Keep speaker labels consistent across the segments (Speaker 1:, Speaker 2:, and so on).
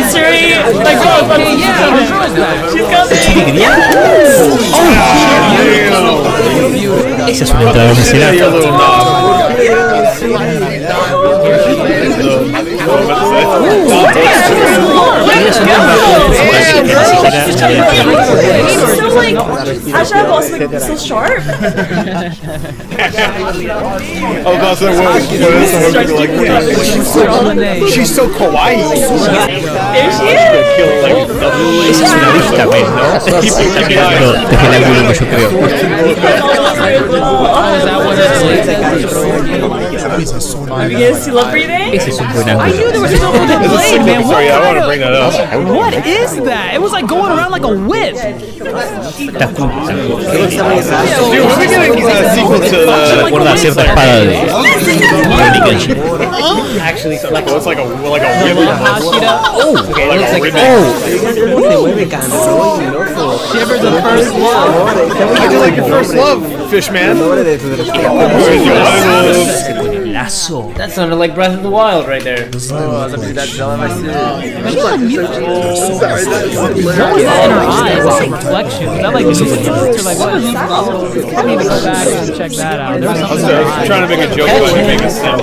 Speaker 1: Mitsuri, like girl, she's coming.
Speaker 2: Esa es una entrada de velocidad.
Speaker 1: Actually, I'm also like so sharp.
Speaker 3: Oh god, so she's so kawaii.
Speaker 1: Here she is.
Speaker 2: Esa es una vista, güey, ¿no? Desde el ángulo que yo creo.
Speaker 1: You guys see love breathing?
Speaker 2: Ese es un buen ángulo.
Speaker 4: I knew there was something with the blade, man.
Speaker 3: Sorry, I want to bring that up.
Speaker 4: What is that? It was like going around like a whip.
Speaker 2: Está cool.
Speaker 3: Dude, when we get a sequel to the...
Speaker 2: Recuerda a cierta espada de Genshin.
Speaker 3: Actually, it's like a whip.
Speaker 4: Oh,
Speaker 3: Okay, like a ribbon.
Speaker 4: Shiver the first love.
Speaker 3: I do like your first love, fish man.
Speaker 2: Lazo.
Speaker 5: That sounded like Breath of the Wild right there.
Speaker 4: What was that in her eyes? Like inflection. Was that like music? Or like what? I need to go back and check that out. There was something in her eyes.
Speaker 3: Trying to make a joke, but you make a sound.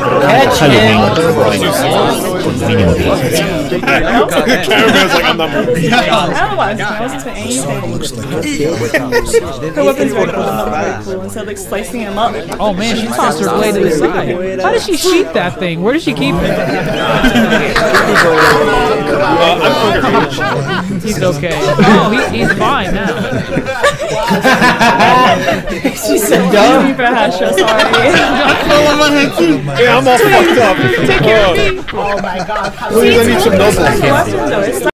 Speaker 3: Cameraman's like, I'm not moving.
Speaker 1: I don't know why I wasn't expecting anything. Her weapon's very cool, not very cool. Instead of like slicing him up.
Speaker 4: Oh man, she tossed her blade to the side. How does she sheath that thing? Where does she keep it? He's okay. Oh, he's fine now.
Speaker 5: She said
Speaker 1: Sorry for Hasha, sorry.
Speaker 3: Yeah, I'm all fucked up.
Speaker 1: Take care of me.
Speaker 3: Please, I need some notes.